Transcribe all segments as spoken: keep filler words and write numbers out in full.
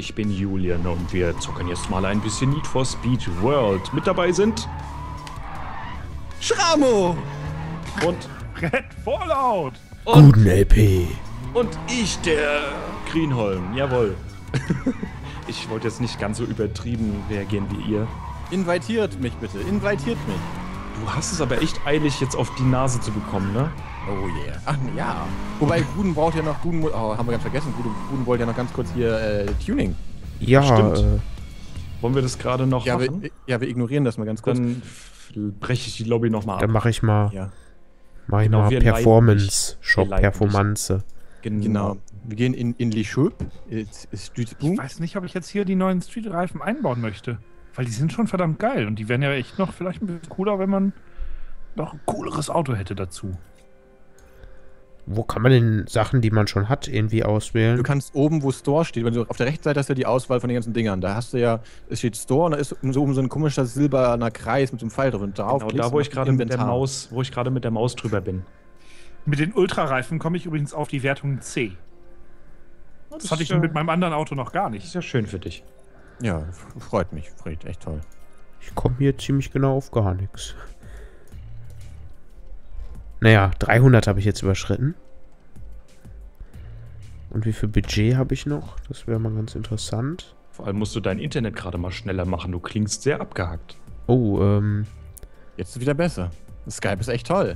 ich bin Julian und wir zocken jetzt mal ein bisschen Need for Speed World. Mit dabei sind... Schramo! Und... Red Fallout! Und, Guten L P. und ich, der Greenholm. Jawohl. Ich wollte jetzt nicht ganz so übertrieben reagieren wie ihr. Invitiert mich bitte, invitiert mich. Du hast es aber echt eilig, jetzt auf die Nase zu bekommen, ne? Oh yeah. Ach ja. Wobei Guden braucht ja noch, Guden, oh, haben wir ganz vergessen, Guden, Guden wollte ja noch ganz kurz hier äh, Tuning. Ja, Stimmt. äh, Wollen wir das gerade noch Ja machen? wir, ja, wir ignorieren das mal ganz kurz. Dann breche ich die Lobby nochmal dann ab. mache ich mal, ja, mach ich Genau, mal wir leiten Performance dich. Shop, Wir leiten Performance. genau. Wir gehen in, in Les Chaux, ist Ich Stützpunkt. weiß nicht, ob ich jetzt hier die neuen Street-Reifen einbauen möchte. Weil die sind schon verdammt geil. Und die wären ja echt noch vielleicht ein bisschen cooler, wenn man noch ein cooleres Auto hätte dazu. Wo kann man denn Sachen, die man schon hat, irgendwie auswählen? Du kannst oben, wo Store steht, wenn du auf der rechten Seite hast du ja die Auswahl von den ganzen Dingern. Da hast du ja, es steht Store und da ist so oben so ein komischer silberner Kreis mit so einem Pfeil drin. Und drauf Genau, klickst da du wo auf ich gerade mit der Inventar. Maus, wo ich gerade mit der Maus drüber bin. Mit den Ultrareifen komme ich übrigens auf die Wertung C. Das hatte ich ja, mit meinem anderen Auto noch gar das nicht. ist ja schön für dich. Ja, f- freut mich, freut echt toll. Ich komme hier ziemlich genau auf gar nichts. Naja, dreihundert habe ich jetzt überschritten. Und wie viel Budget habe ich noch? Das wäre mal ganz interessant. Vor allem musst du dein Internet gerade mal schneller machen. Du klingst sehr abgehackt. Oh, ähm, Jetzt ist es wieder besser. Skype ist echt toll.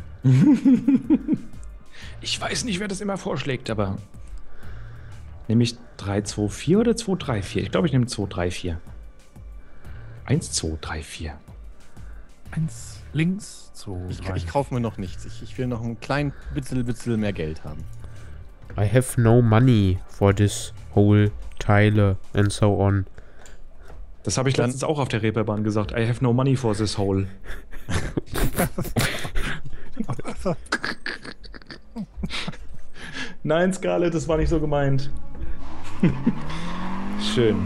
Ich weiß nicht, wer das immer vorschlägt, aber... Nehme ich drei zwei vier oder zwei drei vier? Ich glaube, ich nehme zwei drei vier. eins zwei drei vier. Eins links, zwei, Ich, drei. ich kaufe mir noch nichts. Ich, ich will noch ein klein bisschen, bisschen mehr Geld haben. I have no money for this whole Teile and so on. Das habe ich Dann- letztens auch auf der Reeperbahn gesagt. I have no money for this hole. Nein, Scarlett, das war nicht so gemeint. Schön.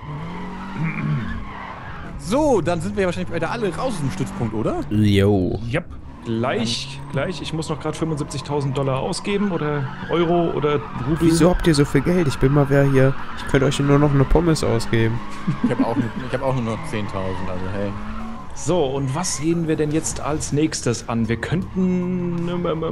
So, dann sind wir ja wahrscheinlich wieder alle raus aus dem Stützpunkt, oder? Yo. Yep. Gleich, gleich. Ich muss noch gerade fünfundsiebzigtausend Dollar ausgeben oder Euro oder Rubel. Wieso habt ihr so viel Geld? Ich bin mal wer hier. Ich könnte euch nur noch eine Pommes ausgeben. Ich habe auch, nur- ich hab auch nur noch zehntausend, also hey. So, und was sehen wir denn jetzt als nächstes an? Wir könnten...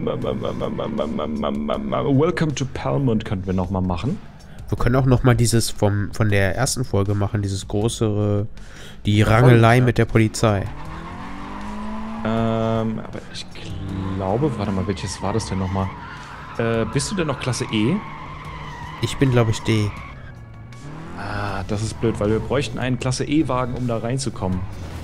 Welcome to Palmont könnten wir nochmal machen. Wir können auch noch mal dieses vom, von der ersten Folge machen, dieses größere, die Rangelei ja. mit der Polizei. Ähm, aber ich glaube... Warte mal, welches war das denn nochmal? Äh, bist du denn noch Klasse E? Ich bin, glaube ich, D. Ah, das ist blöd, weil wir bräuchten einen Klasse E-Wagen, um da reinzukommen.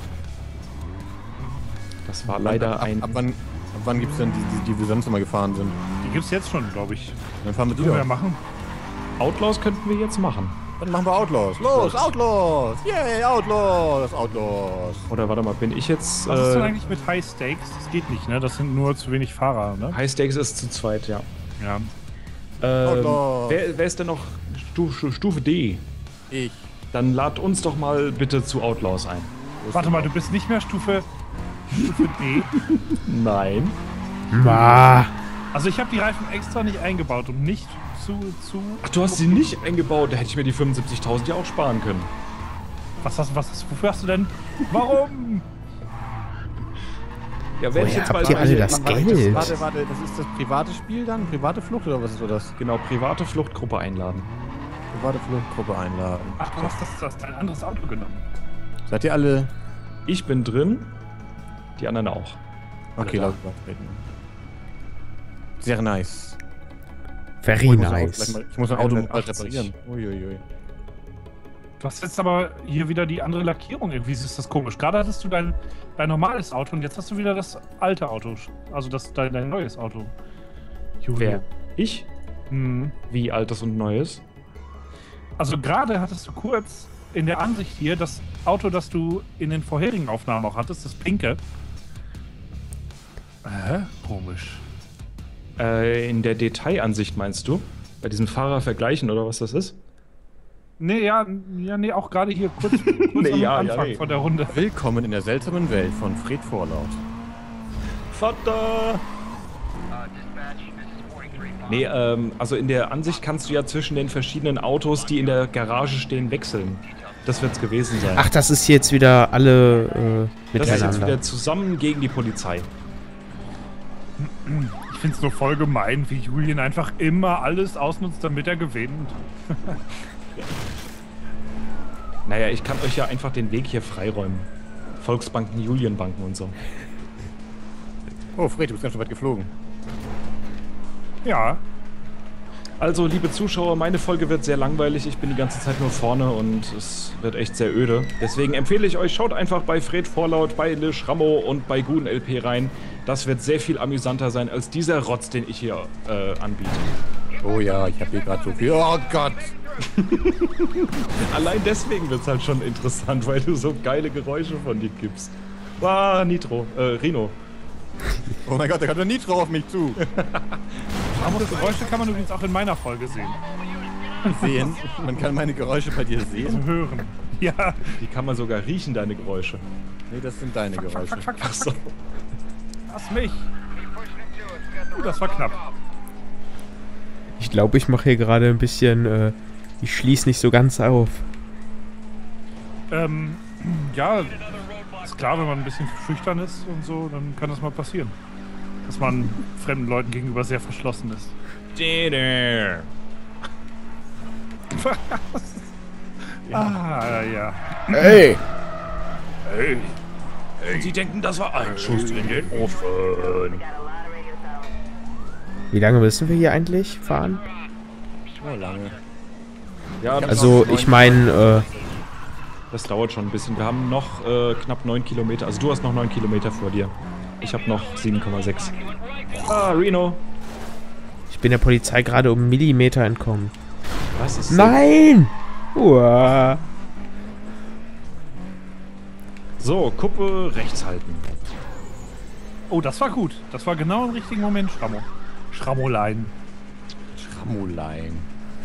Das war leider ab, ein... Ab, ab wann, ab wann gibt es denn die, die, die wir sonst immer gefahren sind? Die gibt's jetzt schon, glaube ich. Dann fahren wir die Können wir ja doch. machen. Outlaws könnten wir jetzt machen. Dann machen wir Outlaws. Los, Outlaws! Yay, Outlaws! Outlaws! Oder warte mal, bin ich jetzt... Was ist denn Äh, eigentlich mit High Stakes? Das geht nicht, ne? Das sind nur zu wenig Fahrer, ne? High Stakes ist zu zweit, ja. Ja. Ähm, Outlaws. wer, wer ist denn noch Stufe, Stufe D? Ich. Dann lad uns doch mal bitte zu Outlaws ein. Warte mal, du bist nicht mehr Stufe, Stufe D. Nein. Ma. Also ich habe die Reifen extra nicht eingebaut, um nicht zu... zu Ach, du hast sie nicht eingebaut. Da hätte ich mir die fünfundsiebzigtausend ja auch sparen können. Was hast, was hast, wofür hast du denn? Warum? Ja, Woher habt ihr alle das Warte, Geld? Warte, warte, das ist das private Spiel dann? Private Flucht oder was ist so das? Genau, private Fluchtgruppe einladen. Private Fluchtgruppe einladen. Ach, du hast das, das dein anderes Auto genommen. Seid ihr alle... Ich bin drin, die anderen auch. Okay, Ja. laut treten. Sehr nice. Very Ich muss mein Auto nice. gleich mal- Ich muss mein Auto mal hundertachtzig. reparieren. Uiuiui. Du hast jetzt aber hier wieder die andere Lackierung. Irgendwie ist das komisch. Gerade hattest du dein, dein normales Auto und jetzt hast du wieder das alte Auto. Also das, dein, dein neues Auto. Julio. Wer? Ich? Hm. Wie altes und neues? Also gerade hattest du kurz in der Ansicht hier das Auto, das du in den vorherigen Aufnahmen auch hattest, das pinke. Hä? Komisch. Äh, in der Detailansicht meinst du? Bei diesem Fahrer vergleichen oder was das ist? Nee, ja, ja nee, auch gerade hier kurz, kurz Nee, am ja, ja, Anfang nee. von der Runde. Willkommen in der seltsamen Welt von Fred Vorlaut. Vater! Nee, ähm, also in der Ansicht kannst du ja zwischen den verschiedenen Autos, die in der Garage stehen, wechseln. Das wird's gewesen sein. Ach, das ist jetzt wieder alle äh, das ist miteinander. jetzt wieder zusammen gegen die Polizei. Ich find's nur voll gemein, wie Julian einfach immer alles ausnutzt, damit er gewinnt. Naja, ich kann euch ja einfach den Weg hier freiräumen. Volksbanken, Julienbanken und so. Oh, Fred, du bist ganz schön weit geflogen. Ja. Also, liebe Zuschauer, meine Folge wird sehr langweilig. Ich bin die ganze Zeit nur vorne und es wird echt sehr öde. Deswegen empfehle ich euch, schaut einfach bei Fred Vorlaut, bei Le Schrammo und bei Guden L P rein. Das wird sehr viel amüsanter sein als dieser Rotz, den ich hier äh, anbiete. Oh ja, ich habe hier gerade so viel. Oh Gott! Allein deswegen wird es halt schon interessant, weil du so geile Geräusche von dir gibst. Ah, Nitro, äh, Rino. Oh mein Gott, da kommt ein Nitro auf mich zu. Ramos Geräusche kann man übrigens auch in meiner Folge sehen. Sehen? Man kann meine Geräusche bei dir sehen? Also hören. Ja. Die kann man sogar riechen, deine Geräusche. Nee, das sind deine Geräusche. Fuck, fuck, fuck, Ach so. lass mich. Uh, das war knapp. Ich glaube, ich mache hier gerade ein bisschen, äh, ich schließe nicht so ganz auf. Ähm, ja, ist klar, wenn man ein bisschen schüchtern ist und so, dann kann das mal passieren. Dass man fremden Leuten gegenüber sehr verschlossen ist. Ah, ja. Hey! Hey. Hey. Sie denken, das war ein Schuss in den Ofen. Wie lange müssen wir hier eigentlich fahren? Oh, lange. Ja, das, Also, ich meine, äh, das dauert schon ein bisschen. Wir haben noch äh, knapp neun Kilometer. Also du hast noch neun Kilometer vor dir. Ich habe noch sieben Komma sechs. Ah, Reno. ich bin der Polizei gerade um Millimeter entkommen. Was ist Nein! Uah. So, Kuppe rechts halten. Oh, das war gut. Das war genau im richtigen Moment, Schrammo. Schrammolein. Schrammolein.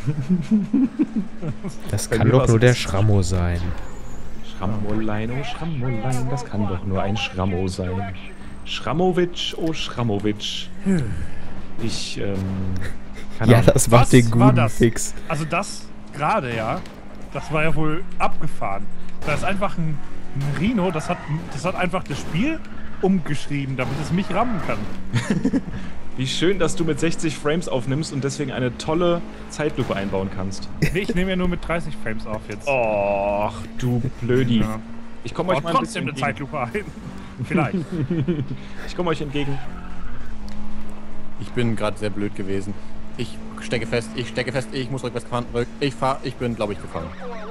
Das Bei kann mir doch war's nur der ein Schrammo sein. Schrammolein, oh Schrammolein, das kann doch nur ein Schrammo sein. Schrammowitsch, oh Schrammowitsch. Ich, ähm... keine Ja, Ahnung. das macht Was den war guten das? Fix. Also das gerade, ja, das war ja wohl abgefahren. Da ist einfach ein, ein Rhino, das hat, das hat einfach das Spiel umgeschrieben, damit es mich rammen kann. Wie schön, dass du mit sechzig Frames aufnimmst und deswegen eine tolle Zeitlupe einbauen kannst. Nee, ich nehme ja nur mit dreißig Frames auf jetzt. Och, du Blödi. Ja. Ich komme euch Baut mal ein trotzdem bisschen eine entgegen. Zeitlupe ein. Vielleicht. Ich komme euch entgegen. Ich bin gerade sehr blöd gewesen. Ich stecke fest, ich stecke fest, ich muss rückwärts fahren. Rück, ich fahr, ich bin, glaube ich, gefangen.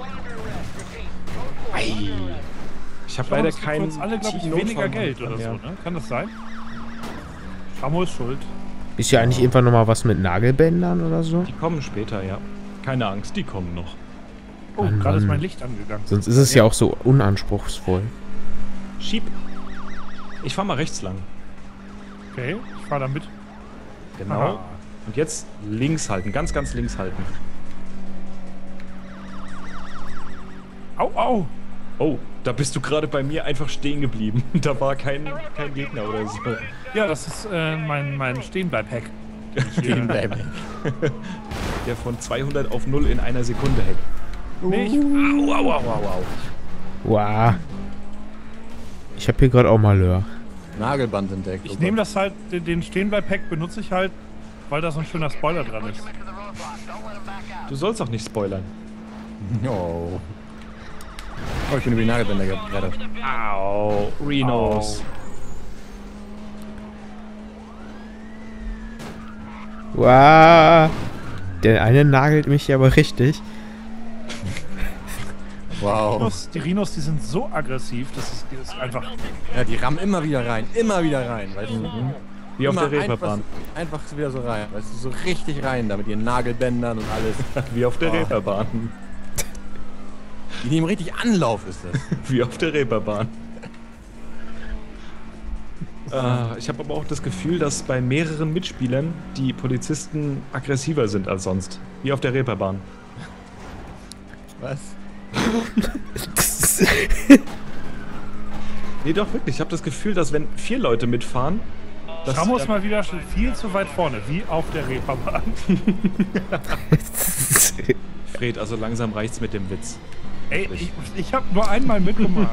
Ich habe Schrammo, leider es gibt für keinen uns alle, glaube ich, Notfall weniger machen Geld können, oder ja. so, ne? Kann das sein? Schrammo ist schuld. Ist ja eigentlich irgendwann nochmal was mit Nagelbändern oder so? Die kommen später, ja. Keine Angst, die kommen noch. Oh, Mann, gerade ist Mann. mein Licht angegangen. Sonst ist es ja auch so unanspruchsvoll. Schieb. Ich fahr mal rechts lang. Okay, ich fahre da mit. Genau. Aha. Und jetzt links halten, ganz, ganz links halten. Au, au! Oh, da bist du gerade bei mir einfach stehen geblieben. Da war kein, kein Gegner oder so. Ja, das ist äh, mein, mein Stehenbleib-Hack. Stehen bleiben. Der von zweihundert auf null in einer Sekunde hackt. Nee, ich, Au, au, au, au, au. Wow. Ich habe hier gerade auch Malheur. Nagelband entdeckt. ich nehme das halt, den, den Stehenbleib-Hack benutze ich halt, weil da so ein schöner Spoiler dran ist. Du sollst doch nicht spoilern. Oh. Oh, ich bin über die Nagelbänder gerettet. Au, Renos. Wow. Der eine nagelt mich aber richtig. Wow. Rhinos, die Rhinos, die sind so aggressiv, das ist, das ist einfach... Ja, die rammen immer wieder rein. Immer wieder rein. Weißt du? Wie auf Immer der Reeperbahn. Einfach, einfach wieder so rein. Weißt du, so richtig rein da mit ihren Nagelbändern und alles. Wie auf der Oh. Reeperbahn. Die nehmen richtig Anlauf, ist das. Wie auf der Reeperbahn. Ah, ich habe aber auch das Gefühl, dass bei mehreren Mitspielern die Polizisten aggressiver sind als sonst. Wie auf der Reeperbahn. Was? Nee, doch wirklich. Ich habe das Gefühl, dass wenn vier Leute mitfahren, Schrammo ist mal wieder schon viel zu weit vorne, wie auf der Reeperbahn. Fred, also langsam reicht's mit dem Witz. Ey, ich, ich hab nur einmal mitgemacht.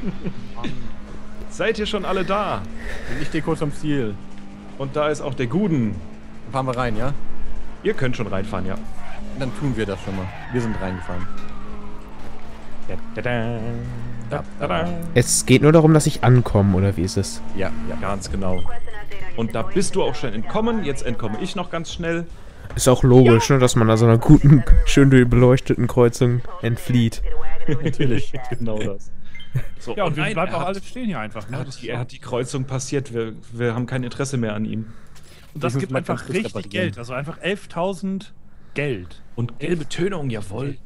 Seid ihr schon alle da? Ich stehe kurz am Ziel. Und da ist auch der Guden. Dann fahren wir rein, ja? Ihr könnt schon reinfahren, ja. Dann tun wir das schon mal. Wir sind reingefahren. Da, da, da, da, da. Es geht nur darum, dass ich ankomme, oder wie ist es? Ja, ja. Ganz genau. Und da bist du auch schon entkommen. Jetzt entkomme ich noch ganz schnell. Ist auch logisch, ne, dass man da so einer guten, schön beleuchteten Kreuzung entflieht. Natürlich, genau das. So, Ja, und wir nein, bleiben er auch hat- alles stehen hier einfach. Ne? Er hat, die, er hat die Kreuzung passiert. Wir, wir haben kein Interesse mehr an ihm. Und das Ich muss gibt mal einfach ganz kurz richtig reparieren. Geld. Also einfach elftausend Geld. Und gelbe Tönung, jawohl.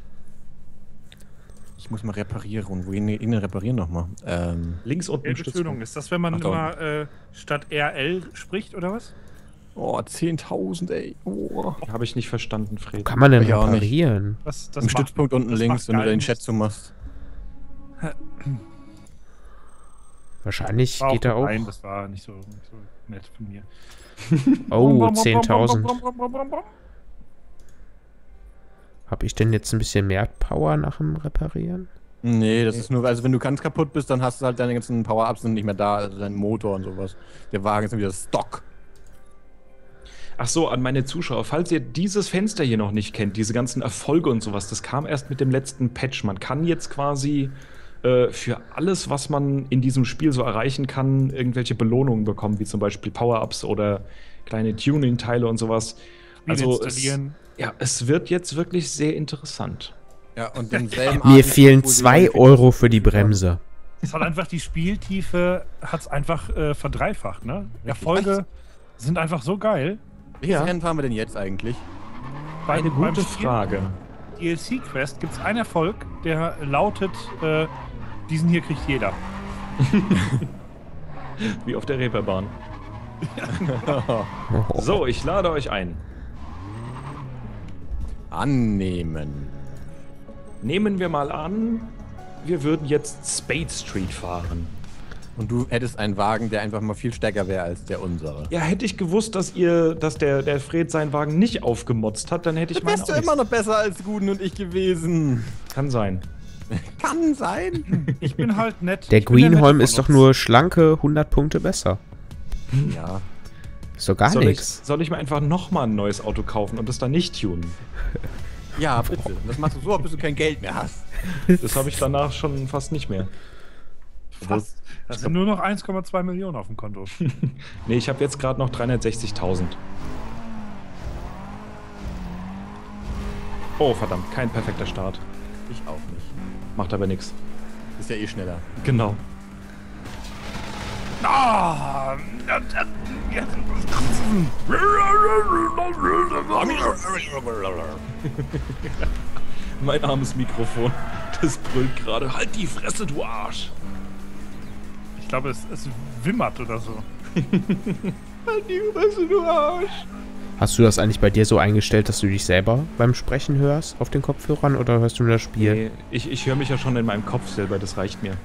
Ich muss mal reparieren. Und wohin innen reparieren nochmal? Ähm, Links unten im Gelbe Tönung. Stützpunkt. Ist das, wenn man Ach, da immer äh, statt R L spricht, oder was? oh, zehntausend, ey. Oh. Habe ich nicht verstanden, Fred. Wo kann man denn Ich auch nicht. reparieren? Das, das Im macht- Stützpunkt unten das links, macht wenn du geil. deinen Chat zumachst. Wahrscheinlich War geht da auch. Nein, das war nicht so, nicht so nett von mir. Oh, zehntausend. Hab ich denn jetzt ein bisschen mehr Power nach dem Reparieren? Nee, das ist nur, also wenn du ganz kaputt bist, dann hast du halt deine ganzen Power-Ups sind nicht mehr da, also dein Motor und sowas. Der Wagen ist dann wieder Stock. Ach so, an meine Zuschauer, falls ihr dieses Fenster hier noch nicht kennt, diese ganzen Erfolge und sowas, das kam erst mit dem letzten Patch. Man kann jetzt quasi äh, für alles, was man in diesem Spiel so erreichen kann, irgendwelche Belohnungen bekommen, wie zum Beispiel Power-Ups oder kleine Tuning-Teile und sowas. Also es, installieren. ja, es wird jetzt wirklich sehr interessant. Ja, und denselben Mir Atemzug, fehlen wo sie zwei den- Euro für die Bremse. Es hat einfach die Spieltiefe hat's einfach äh, verdreifacht, ne? Erfolge sind einfach so geil. Welches Ja. Rennen fahren wir denn jetzt eigentlich? Bei, Eine beim gute Spiel Frage. D L C-Quest gibt es einen Erfolg, der lautet, äh, diesen hier kriegt jeder. Wie auf der Reeperbahn. Oh. So, ich lade euch ein. Annehmen. Nehmen wir mal an, wir würden jetzt Spade Street fahren. Und du hättest einen Wagen, der einfach mal viel stärker wäre als der unsere. Ja, hätte ich gewusst, dass ihr, dass der, der Fred seinen Wagen nicht aufgemotzt hat, dann hätte ich Dann meinen wärst du auch nicht- immer noch besser als Guden und ich gewesen. Kann sein. Kann sein. Ich bin halt nett. Der ich bin Nette Greenholm von ist doch uns. nur schlanke hundert Punkte besser. Ja. Ist doch gar Soll ich, nichts. soll ich mir einfach nochmal ein neues Auto kaufen und das dann nicht tunen? Ja, bitte. Das machst du so, bis du kein Geld mehr hast. Das habe ich danach schon fast nicht mehr. Fast. Das sind nur noch eins Komma zwei Millionen auf dem Konto. Nee, ich habe jetzt gerade noch dreihundertsechzigtausend. Oh, verdammt, kein perfekter Start. Ich auch nicht. Macht aber nichts. Ist ja eh schneller. Genau. Ah! Mein armes Mikrofon. Das brüllt gerade. Halt die Fresse, du Arsch! Ich glaube, es, es wimmert oder so. Halt die Fresse, du Arsch! Hast du das eigentlich bei dir so eingestellt, dass du dich selber beim Sprechen hörst auf den Kopfhörern oder hörst du nur das Spiel? Nee, ich, ich höre mich ja schon in meinem Kopf selber, das reicht mir.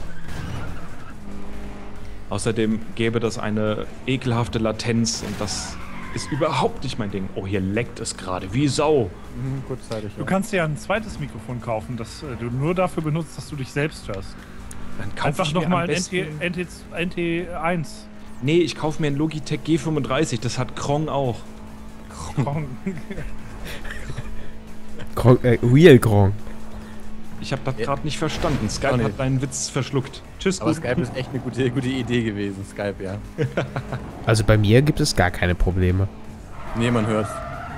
Außerdem gäbe das eine ekelhafte Latenz und das ist überhaupt nicht mein Ding. Oh, hier leckt es gerade, wie Sau. Mhm, kurzzeitig. Du kannst dir ein zweites Mikrofon kaufen, das äh, du nur dafür benutzt, dass du dich selbst hörst. Dann kauf Einfach ich mir nochmal am ein besten- N T, N T eins. Nee, ich kaufe mir ein Logitech G fünfunddreißig, das hat Krong auch. Gron äh, Real Gron. Ich habe das Ja. gerade nicht verstanden. Skype Auch nicht. hat deinen Witz verschluckt. Tschüss. Aber gut. Skype ist echt eine gute, gute Idee gewesen. Skype, ja. Also bei mir gibt es gar keine Probleme. Nee, man hört.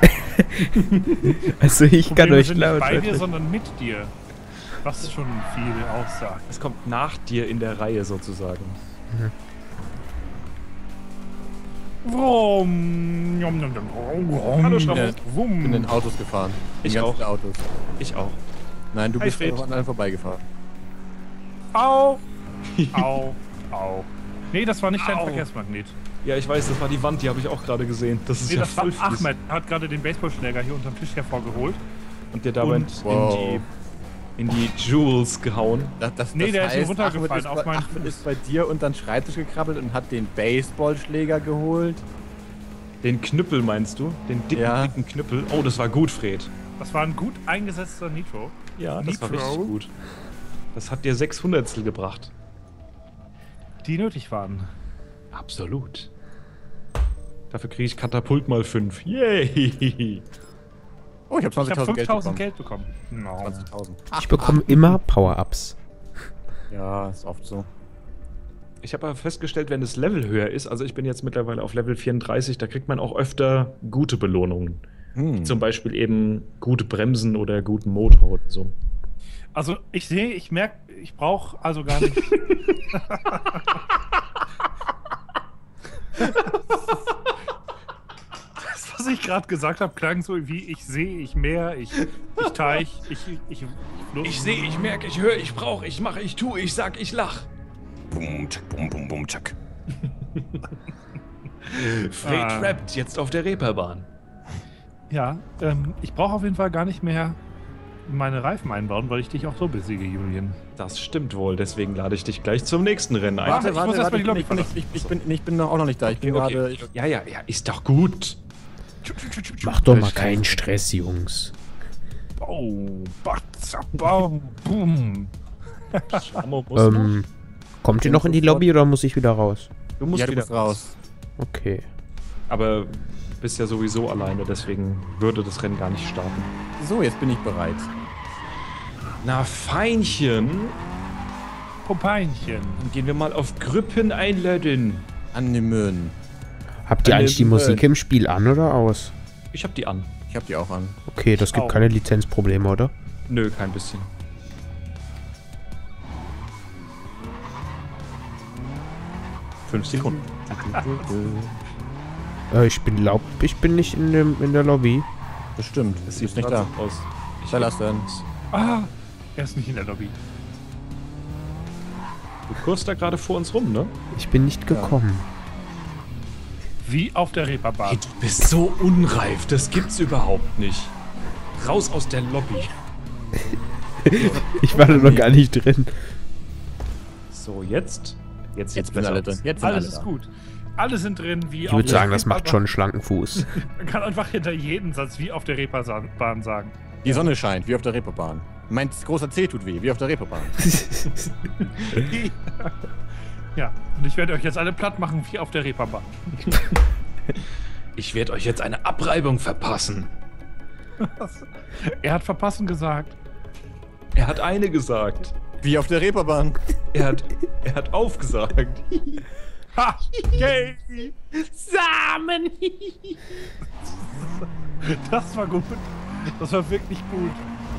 Also ich kann Probleme euch sind nicht laut. bei dir, sondern mit dir. Was schon viel aussagt. Es kommt nach dir in der Reihe sozusagen. Vroom, njom, njom, njom, vroom, Hallo, Schramo. Ich Wumm. bin in Autos gefahren. Ich In ganz auch. viele Autos. Ich auch. Nein, du Hi, bist Fred. einfach an allen vorbeigefahren. Au, au, au. Nee, das war nicht dein Au. Verkehrsmagnet. Ja, ich weiß, das war die Wand, die habe ich auch gerade gesehen. Das ist Nee, ja das war voll fies. Ahmed. Hat gerade den Baseballschläger hier unterm Tisch hervorgeholt. Und der damit Und- Wow. in in die Jewels gehauen. Das, das, Nee, das der ist heißt, nur runtergefallen Achmed ist, auf bei- meinen Achmed Fuß. ist bei dir unter den Schreibtisch gekrabbelt und hat den Baseballschläger geholt. Den Knüppel meinst du? Den dicken, Ja. dicken Knüppel. Oh, das war gut, Fred. Das war ein gut eingesetzter Nitro. Ja, das war Nitro. richtig gut. Das hat dir sechs Hundertstel gebracht. Die nötig waren. Absolut. Dafür kriege ich Katapult mal fünf. Yay! Oh, ich habe Ich habe zwanzigtausend Geld fünftausend bekommen. Geld bekommen. No. zwanzigtausend. Ich bekomme immer Power-Ups. Ja, ist oft so. Ich habe aber festgestellt, wenn das Level höher ist, also ich bin jetzt mittlerweile auf Level vierunddreißig, da kriegt man auch öfter gute Belohnungen. Hm. Zum Beispiel eben gute Bremsen oder guten Motor oder so. Also ich sehe, ich merke, ich brauche also gar nicht. Das, was ich gerade gesagt habe, klang so wie ich sehe, ich mehr, ich, ich teich, ich, ich, ich, sehe, ich merke, ich höre, ich brauche, ich mache, ich tue, ich sag, ich lach. Bum, tschak, bum, bum, bum, tschak. Fred Ah. rappt jetzt auf der Reeperbahn. Ja, ähm, ich brauche auf jeden Fall gar nicht mehr meine Reifen einbauen, weil ich dich auch so besiege, Julian. Das stimmt wohl, deswegen lade ich dich gleich zum nächsten Rennen ein. Warte, ich muss erst mal die ich, Lobby bin, ich, ich, ich, bin, ich bin auch noch nicht da. Ich bin Okay, gerade. okay. Ja, ja, ja, ist doch gut. Macht doch mal keinen Stress, Jungs. Oh, batza, bau, boom. Schamo muss Ähm, kommt ihr noch in die Lobby oder muss ich wieder raus? Du musst Ja, du wieder musst raus. Okay. Aber bist ja sowieso alleine, deswegen würde das Rennen gar nicht starten. So, jetzt bin ich bereit. Na, Feinchen. Popeinchen. Dann gehen wir mal auf Grüppen einladen. Annehmen. Habt ihr Eine eigentlich die Welt. Musik im Spiel an oder aus? Ich hab die an. Ich hab die auch an. Okay, das gibt Au. keine Lizenzprobleme, oder? Nö, kein bisschen. Fünf Sekunden. Äh, ich bin glaub, ich bin nicht in, dem, in der Lobby. Das stimmt. Das Du sieht bist nicht grad da. so aus. Ich Wer lass denn? Ah, er ist nicht in der Lobby. Du kurst da gerade vor uns rum, ne? Ich bin nicht gekommen. Wie auf der Reeperbahn. Hey, du bist so unreif, das gibt's überhaupt nicht. Raus aus der Lobby. Ich war da noch gar nicht drin. So, jetzt? Jetzt, Jetzt sind alle drin. Jetzt sind Alles alle ist da. gut. Alle sind drin, wie Ich würde der sagen, das macht Reeperbahn. schon einen schlanken Fuß. Man kann einfach hinter jedem Satz wie auf der Reeperbahn sagen. Die Sonne scheint, wie auf der Reeperbahn. Mein großer Zeh tut weh, wie auf der Reeperbahn. Ja, und ich werde euch jetzt alle platt machen wie auf der Reeperbahn. Ich werde euch jetzt eine Abreibung verpassen. Er hat verpassen gesagt. Er hat eine gesagt. Wie auf der Reeperbahn. Er hat, er hat aufgesagt. Ha! Yay! Samen! Das war gut. Das war wirklich gut.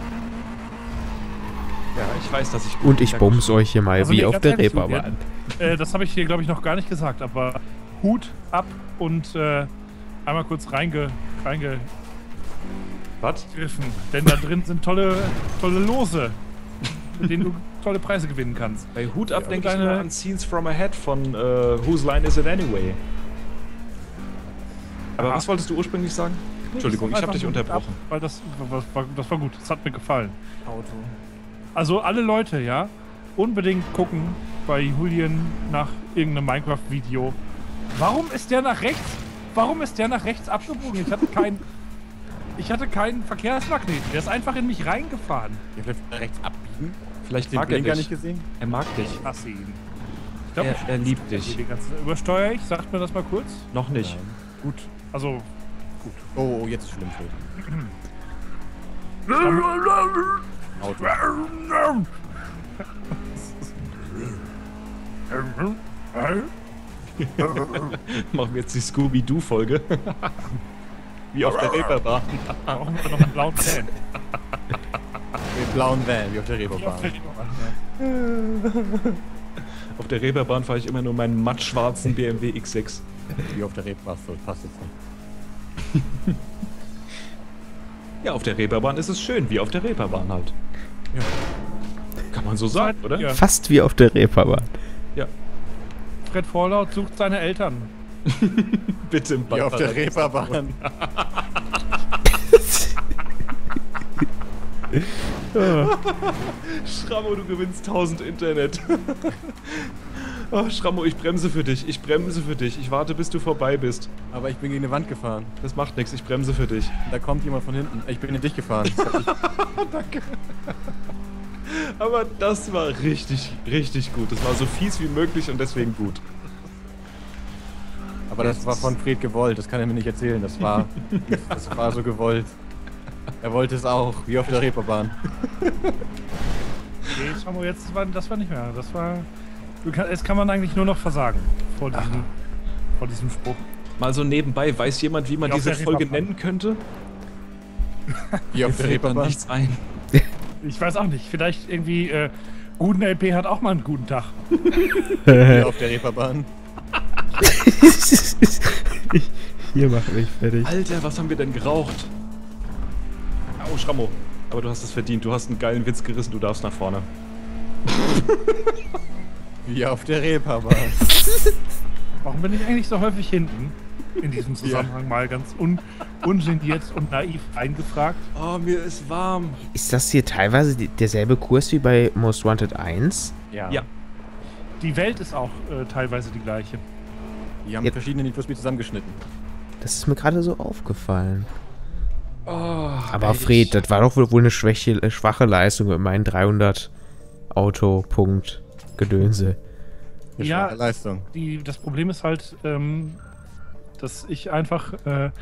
Ja, ich weiß, dass ich... Und ich bums euch hier mal Also, wie nee, auf ganz der ehrlich, Reeperbahn. Julian, Äh, das habe ich hier, glaube ich, noch gar nicht gesagt, aber Hut ab und äh, einmal kurz reinge, reingegriffen. Was? Denn da drin sind tolle, tolle Lose, mit denen du tolle Preise gewinnen kannst. Bei Hut ab Ja, denke ich deine- mal an Scenes from Ahead von äh, Whose Line Is It Anyway? Aber Aha. was wolltest du ursprünglich sagen? Entschuldigung, ich habe dich Einfach nur unterbrochen. Ab, weil das, das, war, das war gut, das hat mir gefallen. Auto. Also alle Leute, ja, unbedingt gucken bei Julian nach irgendeinem Minecraft-Video. Warum ist der nach rechts? Warum ist der nach rechts abgebogen? Ich hatte keinen, ich hatte keinen Verkehrsmagneten. Der ist einfach in mich reingefahren. Ihr vielleicht rechts abbiegen? Vielleicht Den mag er Blinker dich. nicht gesehen? Er mag dich. Ich hasse ihn. Ich glaub, Er, ich- er liebt dich. die ganzen, übersteuere ich? Sagt mir das mal kurz. Noch nicht. Gut. Also, Oh, oh, jetzt ist schlimm. Phil. Auto. Machen wir jetzt die Scooby-Doo-Folge. Wie auf der Reeperbahn. brauchen wir noch einen blauen Fan. Den blauen Van, wie auf der Wie auf der Reeperbahn. Reeperbahn, Auf der Reeperbahn fahre ich immer nur meinen mattschwarzen B M W X sechs. Wie auf der Reeperbahn. So, passt jetzt nicht. Ja, auf der Reeperbahn ist es schön, wie auf der Reeperbahn halt. Ja. Kann man so sagen, oder? Ja. Fast wie auf der Reeperbahn. Ja. Fred Vorlaut sucht seine Eltern. Bitte im Wie auf der Reeperbahn. Reeperbahn. Schrammo, du gewinnst tausend Internet. Oh, Schrammo, ich bremse für dich. Ich bremse für dich. Ich warte, bis du vorbei bist. Aber ich bin gegen eine Wand gefahren. Das macht nichts. Ich bremse für dich. Da kommt jemand von hinten. Ich bin in dich gefahren. Ich hab dich Danke. Aber das war richtig, richtig gut. Das war so fies wie möglich und deswegen gut. Aber das war von Fred gewollt. Das kann er mir nicht erzählen. Das war, das war so gewollt. Er wollte es auch, wie auf der Reeperbahn. Okay, Schrammo, jetzt war das war nicht mehr. Das war. Du kann, jetzt kann man eigentlich nur noch versagen vor diesem, vor diesem Spruch. Mal so nebenbei, weiß jemand, wie man Wie auf diese der Folge Reeperbahn. nennen könnte? Wie auf der Mir fällt da Reeperbahn. nichts ein. Ich weiß auch nicht. Vielleicht irgendwie. Äh, Guten L P hat auch mal einen guten Tag. Wie auf der Reeperbahn. Hier mach mich fertig. Alter, was haben wir denn geraucht? Oh, Schrammo. Aber du hast es verdient. Du hast einen geilen Witz gerissen. Du darfst nach vorne. Wie auf der Reeperbahn. Warum bin ich eigentlich so häufig hinten? In diesem Zusammenhang mal ganz un ungeniert und naiv eingefragt. Oh, mir ist warm. Ist das hier teilweise die, derselbe Kurs wie bei Most Wanted eins? Ja. Ja. Die Welt ist auch äh, teilweise die gleiche. Die haben Ja. verschiedene Need for Speed zusammengeschnitten. Das ist mir gerade so aufgefallen. Oh, Aber ey, Fred, das war doch wohl wohl eine schwäche, äh, schwache Leistung mit meinen dreihundert Auto-Punkt-Gedönse. Eine Ja. schwache Leistung. Die, das Problem ist halt, ähm, dass ich einfach. Äh,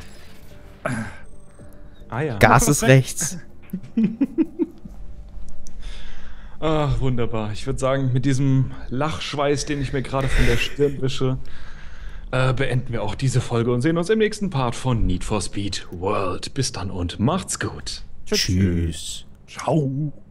Ah ja. Gas ist rechts. Ach, wunderbar. Ich würde sagen, mit diesem Lachschweiß, den ich mir gerade von der Stirn wische, äh, beenden wir auch diese Folge und sehen uns im nächsten Part von Need for Speed World. Bis dann und macht's gut. Tschüss. Ciao.